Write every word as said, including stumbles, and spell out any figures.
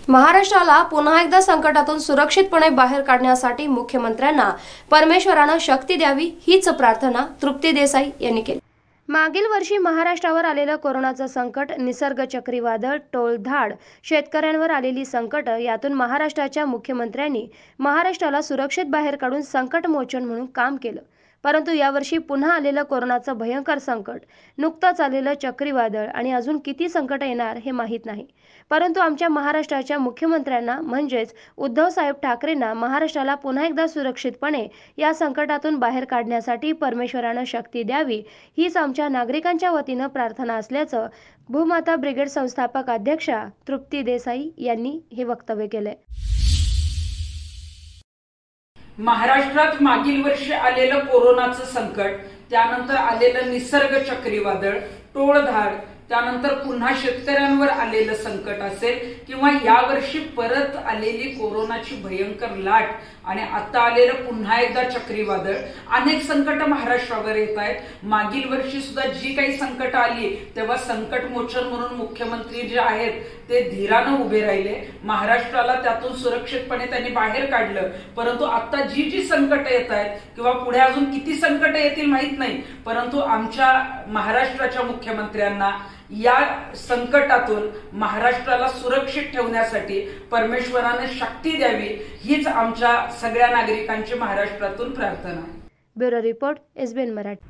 महाराष्ट्राला पुन्हा एकदा संकटातून सुरक्षितपणे बाहेर काढण्यासाठी मुख्यमंत्र्यांना परमेश्वरानं शक्ती द्यावी हीच प्रार्थना तृप्ती देसाई यांनी केली। मागील वर्षी महाराष्ट्रावर आलेलं कोरोनाचं संकट, निसर्ग चक्रीवादळ, टोळधाड, शेतकऱ्यांवर आलेली संकट यातून महाराष्ट्राच्या मुख्यमंत्र्यांनी महाराष्ट्राला सुरक्षित बाहेर काढून संकटमोचन म्हणून काम केलं। परंतु यावर्षी पुन्हा आलेलं कोरोनाचं भयंकर संकट, नुकतंच आलेलं चक्रीवादळ आणि अजून किती संकट येणार हे माहीत नाही। परंतु आमच्या महाराष्ट्राच्या मुख्यमंत्र्यांना म्हणजेच उद्धव साहेब ठाकरेंना महाराष्ट्राला पुन्हा एकदा सुरक्षितपणे या संकटातून बाहेर काढण्यासाठी परमेश्वरानं शक्ती द्यावी हीच आमच्या नागरिकांच्या वतीनं प्रार्थना असल्याचं भूमाता ब्रिगेड संस्थापक अध्यक्षा तृप्ती देसाई यांनी हे वक्तव्य केले। महाराष्ट्रात मागील वर्षी आलेलं कोरोनाचं संकट, त्यानंतर आलेलं निसर्ग चक्रीवादळ, टोळधाड, त्यानंतर पुन्हा शेतकऱ्यांवर आलेलं संकट असेल किंवा यावर्षी परत आलेली कोरोनाची भयंकर लाट आणि आता आलेलं पुन्हा एकदा चक्रीवादळ, अनेक संकट महाराष्ट्रावर येत आहेत। मागील वर्षी सुद्धा जी काही संकट आली तेव्हा संकट मोचन म्हणून मुख्यमंत्री जे आहेत ते धीरानं उभे राहिले, महाराष्ट्राला त्यातून सुरक्षितपणे त्यांनी बाहेर काढलं। परंतु आता जी जी संकट येत आहेत किंवा पुढे अजून किती संकट येतील माहित नाही, परंतु आमच्या महाराष्ट्राच्या मुख्यमंत्र्यांना या संकटातून महाराष्ट्राला सुरक्षित ठेवण्यासाठी परमेश्वराने शक्ती द्यावी हीच आमच्या सगळ्या नागरिकांची महाराष्ट्रातून प्रार्थना आहे। Bureau report, SBN Marathi.